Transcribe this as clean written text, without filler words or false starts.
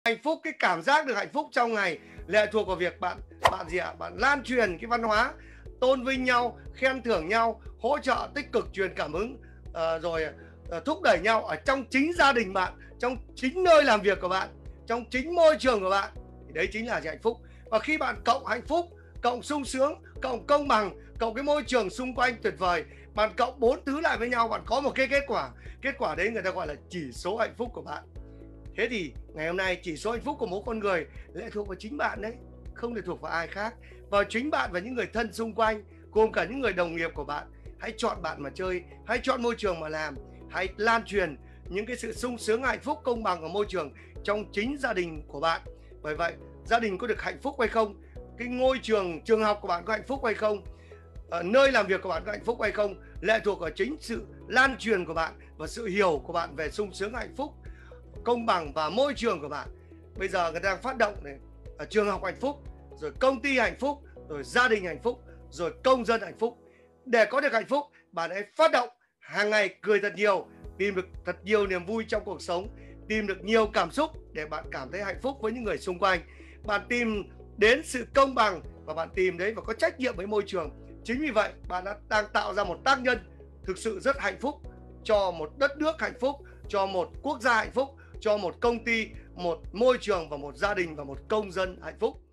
Hạnh phúc, cái cảm giác được hạnh phúc trong ngày lệ thuộc vào việc bạn bạn lan truyền cái văn hóa tôn vinh nhau, khen thưởng nhau, hỗ trợ tích cực, truyền cảm hứng, thúc đẩy nhau ở trong chính gia đình bạn, trong chính nơi làm việc của bạn, trong chính môi trường của bạn. Thì đấy chính là hạnh phúc. Và khi bạn cộng hạnh phúc, cộng sung sướng, cộng công bằng, cộng cái môi trường xung quanh tuyệt vời, bạn cộng 4 thứ lại với nhau, bạn có một cái kết quả. Kết quả đấy người ta gọi là chỉ số hạnh phúc của bạn. Thế thì ngày hôm nay chỉ số hạnh phúc của mỗi con người lệ thuộc vào chính bạn đấy, không lệ thuộc vào ai khác, vào chính bạn và những người thân xung quanh, gồm cả những người đồng nghiệp của bạn. Hãy chọn bạn mà chơi, hãy chọn môi trường mà làm, hãy lan truyền những cái sự sung sướng, hạnh phúc, công bằng ở môi trường trong chính gia đình của bạn. Bởi vậy, gia đình có được hạnh phúc hay không, cái ngôi trường, trường học của bạn có hạnh phúc hay không, nơi làm việc của bạn có hạnh phúc hay không, lệ thuộc vào chính sự lan truyền của bạn và sự hiểu của bạn về sung sướng, hạnh phúc, công bằng và môi trường của bạn. Bây giờ người ta đang phát động này, ở trường học hạnh phúc, rồi công ty hạnh phúc, rồi gia đình hạnh phúc, rồi công dân hạnh phúc. Để có được hạnh phúc, bạn hãy phát động hàng ngày cười thật nhiều, tìm được thật nhiều niềm vui trong cuộc sống, tìm được nhiều cảm xúc để bạn cảm thấy hạnh phúc với những người xung quanh. Bạn tìm đến sự công bằng và bạn tìm đấy và có trách nhiệm với môi trường. Chính vì vậy, bạn đang tạo ra một tác nhân thực sự rất hạnh phúc cho một đất nước hạnh phúc, cho một quốc gia hạnh phúc, cho một công ty, một môi trường và một gia đình và một công dân hạnh phúc.